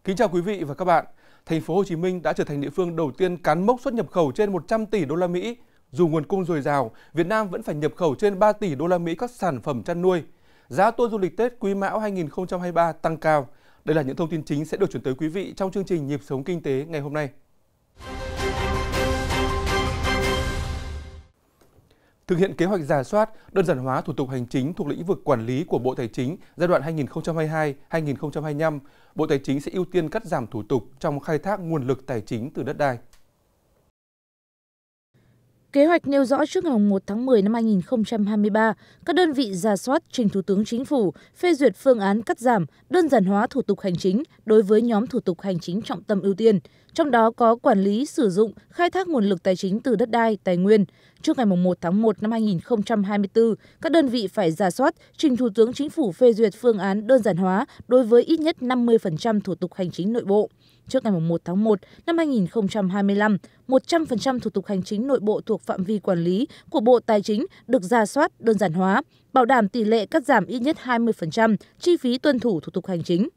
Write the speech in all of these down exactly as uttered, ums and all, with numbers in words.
Kính chào quý vị và các bạn. Thành phố Hồ Chí Minh đã trở thành địa phương đầu tiên cán mốc xuất nhập khẩu trên một trăm tỷ đô la Mỹ. Dù nguồn cung dồi dào, Việt Nam vẫn phải nhập khẩu trên ba tỷ đô la Mỹ các sản phẩm chăn nuôi. Giá tour du lịch Tết Quý Mão hai không hai ba tăng cao. Đây là những thông tin chính sẽ được chuyển tới quý vị trong chương trình Nhịp sống kinh tế ngày hôm nay. Thực hiện kế hoạch rà soát, đơn giản hóa thủ tục hành chính thuộc lĩnh vực quản lý của Bộ Tài chính giai đoạn hai nghìn không trăm hai mươi hai đến hai nghìn không trăm hai mươi lăm, Bộ Tài chính sẽ ưu tiên cắt giảm thủ tục trong khai thác nguồn lực tài chính từ đất đai. Kế hoạch nêu rõ trước ngày một tháng mười năm hai nghìn không trăm hai mươi ba, các đơn vị rà soát trình Thủ tướng Chính phủ phê duyệt phương án cắt giảm, đơn giản hóa thủ tục hành chính đối với nhóm thủ tục hành chính trọng tâm ưu tiên, trong đó có quản lý, sử dụng, khai thác nguồn lực tài chính từ đất đai, tài nguyên. Trước ngày một tháng một năm hai nghìn không trăm hai mươi tư, các đơn vị phải rà soát trình Thủ tướng Chính phủ phê duyệt phương án đơn giản hóa đối với ít nhất năm mươi phần trăm thủ tục hành chính nội bộ. Trước ngày một tháng một năm hai nghìn không trăm hai mươi lăm, một trăm phần trăm thủ tục hành chính nội bộ thuộc phạm vi quản lý của Bộ Tài chính được rà soát đơn giản hóa, bảo đảm tỷ lệ cắt giảm ít nhất hai mươi phần trăm chi phí tuân thủ thủ tục hành chính.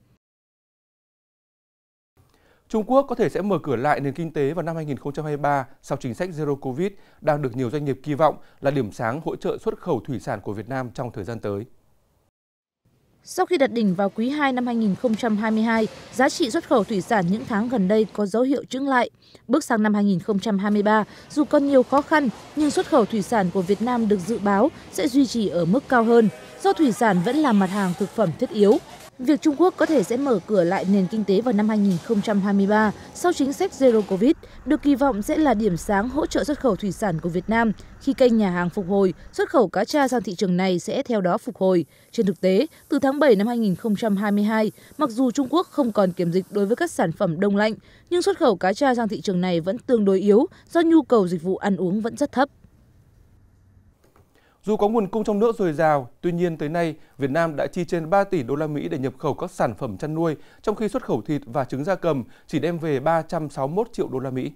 Trung Quốc có thể sẽ mở cửa lại nền kinh tế vào năm hai nghìn không trăm hai mươi ba sau chính sách Zero Covid đang được nhiều doanh nghiệp kỳ vọng là điểm sáng hỗ trợ xuất khẩu thủy sản của Việt Nam trong thời gian tới. Sau khi đạt đỉnh vào quý hai năm hai nghìn không trăm hai mươi hai, giá trị xuất khẩu thủy sản những tháng gần đây có dấu hiệu chững lại. Bước sang năm hai nghìn không trăm hai mươi ba, dù còn nhiều khó khăn, nhưng xuất khẩu thủy sản của Việt Nam được dự báo sẽ duy trì ở mức cao hơn, do thủy sản vẫn là mặt hàng thực phẩm thiết yếu. Việc Trung Quốc có thể sẽ mở cửa lại nền kinh tế vào năm hai nghìn không trăm hai mươi ba sau chính sách Zero Covid được kỳ vọng sẽ là điểm sáng hỗ trợ xuất khẩu thủy sản của Việt Nam. Khi kênh nhà hàng phục hồi, xuất khẩu cá tra sang thị trường này sẽ theo đó phục hồi. Trên thực tế, từ tháng bảy năm hai nghìn không trăm hai mươi hai, mặc dù Trung Quốc không còn kiểm dịch đối với các sản phẩm đông lạnh, nhưng xuất khẩu cá tra sang thị trường này vẫn tương đối yếu do nhu cầu dịch vụ ăn uống vẫn rất thấp. Dù có nguồn cung trong nước dồi dào, tuy nhiên tới nay Việt Nam đã chi trên ba tỷ đô la Mỹ để nhập khẩu các sản phẩm chăn nuôi, trong khi xuất khẩu thịt và trứng gia cầm chỉ đem về ba trăm sáu mươi mốt triệu đô la Mỹ.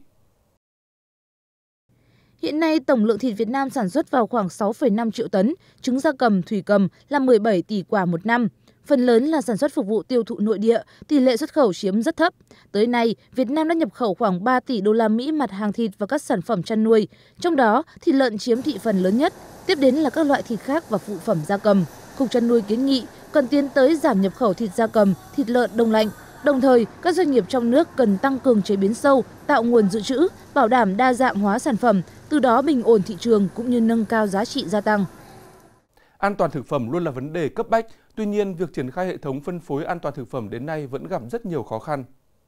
Hiện nay, tổng lượng thịt Việt Nam sản xuất vào khoảng sáu phẩy năm triệu tấn, trứng gia cầm, thủy cầm là mười bảy tỷ quả một năm. Phần lớn là sản xuất phục vụ tiêu thụ nội địa, tỷ lệ xuất khẩu chiếm rất thấp. Tới nay, Việt Nam đã nhập khẩu khoảng ba tỷ đô la Mỹ mặt hàng thịt và các sản phẩm chăn nuôi, trong đó thịt lợn chiếm thị phần lớn nhất, tiếp đến là các loại thịt khác và phụ phẩm gia cầm. Cục chăn nuôi kiến nghị cần tiến tới giảm nhập khẩu thịt gia cầm, thịt lợn đông lạnh. Đồng thời, các doanh nghiệp trong nước cần tăng cường chế biến sâu, tạo nguồn dự trữ, bảo đảm đa dạng hóa sản phẩm, từ đó bình ổn thị trường cũng như nâng cao giá trị gia tăng. An toàn thực phẩm luôn là vấn đề cấp bách, tuy nhiên việc triển khai hệ thống phân phối an toàn thực phẩm đến nay vẫn gặp rất nhiều khó khăn.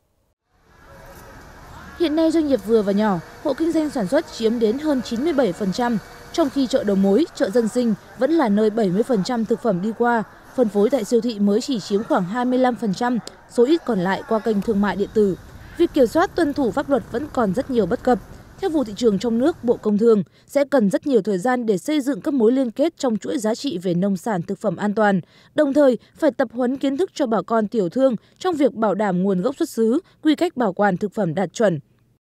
Hiện nay doanh nghiệp vừa và nhỏ, hộ kinh doanh sản xuất chiếm đến hơn chín mươi bảy phần trăm, trong khi chợ đầu mối, chợ dân sinh vẫn là nơi bảy mươi phần trăm thực phẩm đi qua. Phân phối tại siêu thị mới chỉ chiếm khoảng hai mươi lăm phần trăm, số ít còn lại qua kênh thương mại điện tử. Việc kiểm soát tuân thủ pháp luật vẫn còn rất nhiều bất cập. Theo vụ thị trường trong nước, Bộ Công Thương sẽ cần rất nhiều thời gian để xây dựng các mối liên kết trong chuỗi giá trị về nông sản thực phẩm an toàn, đồng thời phải tập huấn kiến thức cho bà con tiểu thương trong việc bảo đảm nguồn gốc xuất xứ, quy cách bảo quản thực phẩm đạt chuẩn.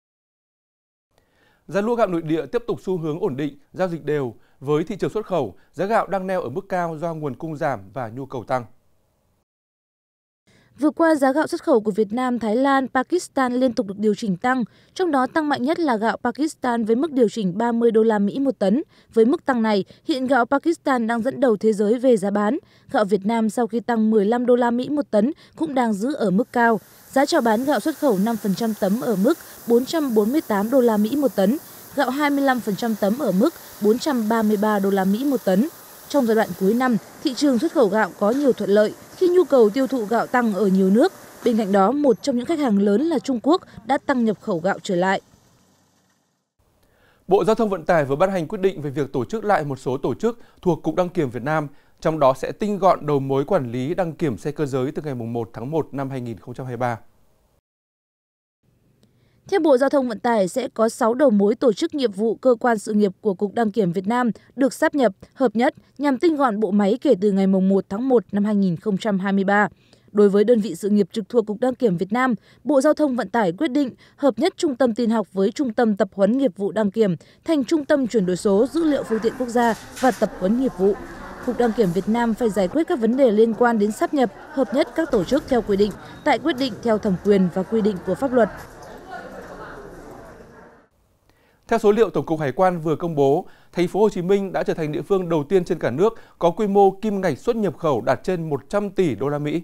Giá lúa gạo nội địa tiếp tục xu hướng ổn định, giao dịch đều. Với thị trường xuất khẩu, giá gạo đang neo ở mức cao do nguồn cung giảm và nhu cầu tăng. Vừa qua, giá gạo xuất khẩu của Việt Nam, Thái Lan, Pakistan liên tục được điều chỉnh tăng, trong đó tăng mạnh nhất là gạo Pakistan với mức điều chỉnh ba mươi đô la Mỹ một tấn. Với mức tăng này, hiện gạo Pakistan đang dẫn đầu thế giới về giá bán. Gạo Việt Nam sau khi tăng mười lăm đô la Mỹ một tấn cũng đang giữ ở mức cao. Giá chào bán gạo xuất khẩu năm phần trăm tấm ở mức bốn trăm bốn mươi tám đô la Mỹ một tấn, gạo hai mươi lăm phần trăm tấm ở mức bốn trăm ba mươi ba đô la Mỹ một tấn. Trong giai đoạn cuối năm, thị trường xuất khẩu gạo có nhiều thuận lợi khi nhu cầu tiêu thụ gạo tăng ở nhiều nước. Bên cạnh đó, một trong những khách hàng lớn là Trung Quốc đã tăng nhập khẩu gạo trở lại. Bộ Giao thông Vận tải vừa ban hành quyết định về việc tổ chức lại một số tổ chức thuộc Cục Đăng kiểm Việt Nam, trong đó sẽ tinh gọn đầu mối quản lý đăng kiểm xe cơ giới từ ngày một tháng một năm hai nghìn không trăm hai mươi ba. Theo Bộ Giao thông Vận tải, sẽ có sáu đầu mối tổ chức nghiệp vụ cơ quan sự nghiệp của Cục Đăng kiểm Việt Nam được sáp nhập, hợp nhất nhằm tinh gọn bộ máy kể từ ngày một tháng một năm hai nghìn không trăm hai mươi ba. Đối với đơn vị sự nghiệp trực thuộc Cục Đăng kiểm Việt Nam, Bộ Giao thông Vận tải quyết định hợp nhất Trung tâm tin học với Trung tâm tập huấn nghiệp vụ đăng kiểm thành Trung tâm chuyển đổi số dữ liệu phương tiện quốc gia và tập huấn nghiệp vụ. Cục Đăng kiểm Việt Nam phải giải quyết các vấn đề liên quan đến sáp nhập, hợp nhất các tổ chức theo quy định, tại quyết định theo thẩm quyền và quy định của pháp luật. Theo số liệu Tổng cục Hải quan vừa công bố, Thành phố Hồ Chí Minh đã trở thành địa phương đầu tiên trên cả nước có quy mô kim ngạch xuất nhập khẩu đạt trên một trăm tỷ đô la Mỹ.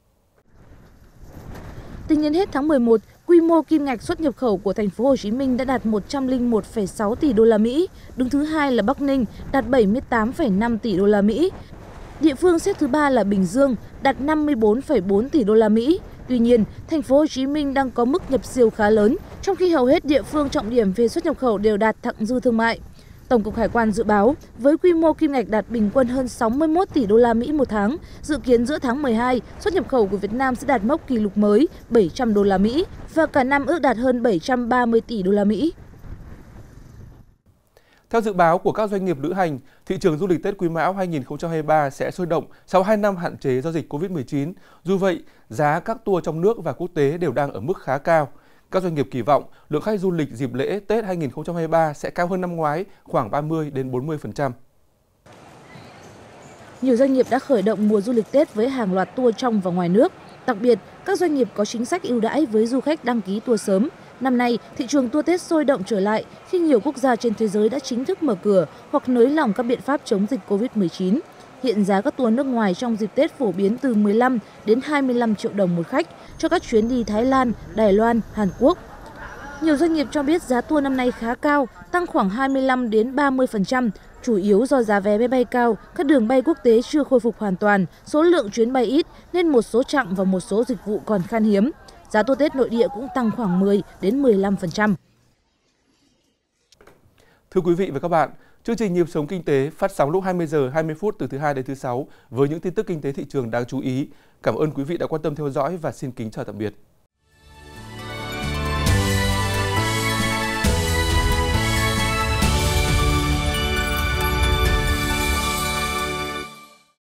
Tính đến hết tháng mười một, quy mô kim ngạch xuất nhập khẩu của Thành phố Hồ Chí Minh đã đạt một trăm lẻ một phẩy sáu tỷ đô la Mỹ, đứng thứ hai là Bắc Ninh đạt bảy mươi tám phẩy năm tỷ đô la Mỹ. Địa phương xếp thứ ba là Bình Dương đạt năm mươi tư phẩy bốn tỷ đô la Mỹ. Tuy nhiên, Thành phố Hồ Chí Minh đang có mức nhập siêu khá lớn, trong khi hầu hết địa phương trọng điểm về xuất nhập khẩu đều đạt thặng dư thương mại. Tổng cục Hải quan dự báo, với quy mô kim ngạch đạt bình quân hơn sáu mươi mốt tỷ đô la Mỹ một tháng, dự kiến giữa tháng mười hai, xuất nhập khẩu của Việt Nam sẽ đạt mốc kỷ lục mới bảy trăm đô la Mỹ và cả năm ước đạt hơn bảy trăm ba mươi tỷ đô la Mỹ. Theo dự báo của các doanh nghiệp lữ hành, thị trường du lịch Tết Quý Mão hai nghìn không trăm hai mươi ba sẽ sôi động sau hai năm hạn chế do dịch Covid mười chín. Dù vậy, giá các tour trong nước và quốc tế đều đang ở mức khá cao. Các doanh nghiệp kỳ vọng lượng khách du lịch dịp lễ Tết hai nghìn không trăm hai mươi ba sẽ cao hơn năm ngoái khoảng ba mươi đến bốn mươi phần trăm. Nhiều doanh nghiệp đã khởi động mùa du lịch Tết với hàng loạt tour trong và ngoài nước. Đặc biệt, các doanh nghiệp có chính sách ưu đãi với du khách đăng ký tour sớm. Năm nay, thị trường tour Tết sôi động trở lại khi nhiều quốc gia trên thế giới đã chính thức mở cửa hoặc nới lỏng các biện pháp chống dịch Covid mười chín. Hiện giá các tour nước ngoài trong dịp Tết phổ biến từ mười lăm đến hai mươi lăm triệu đồng một khách cho các chuyến đi Thái Lan, Đài Loan, Hàn Quốc. Nhiều doanh nghiệp cho biết giá tour năm nay khá cao, tăng khoảng hai mươi lăm đến ba mươi phần trăm, chủ yếu do giá vé máy bay cao, các đường bay quốc tế chưa khôi phục hoàn toàn, số lượng chuyến bay ít nên một số chặng và một số dịch vụ còn khan hiếm. Giá tour Tết nội địa cũng tăng khoảng mười đến mười lăm phần trăm. Thưa quý vị và các bạn, chương trình Nhịp sống kinh tế phát sóng lúc hai mươi giờ hai mươi phút từ thứ hai đến thứ sáu với những tin tức kinh tế thị trường đáng chú ý. Cảm ơn quý vị đã quan tâm theo dõi và xin kính chào tạm biệt.